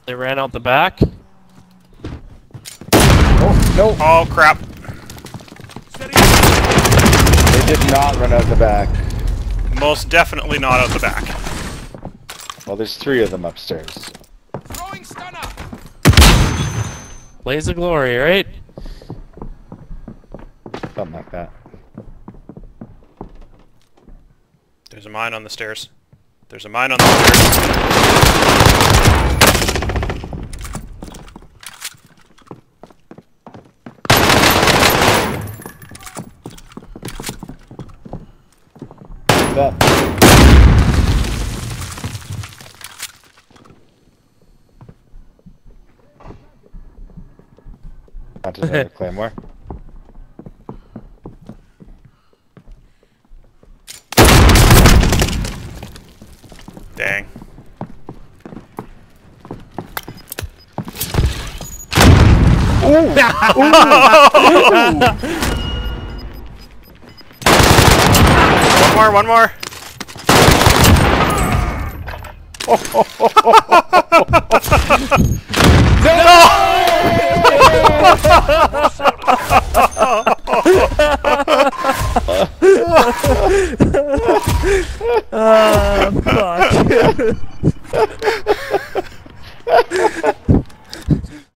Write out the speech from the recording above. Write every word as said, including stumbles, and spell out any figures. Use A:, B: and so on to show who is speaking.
A: They ran out the back.
B: Oh, no.
C: Oh, crap.
B: They did not run out the back.
C: Most definitely not out the back.
B: Well, there's three of them upstairs.
D: Throwing stunner.
A: Blaze of glory, right?
B: Something like that.
C: There's a mine on the stairs. There's a mine on the stairs.
B: That. Not another claymore.
C: Dang.
B: Ooh!
C: One more, one more.
A: Ah, fuck.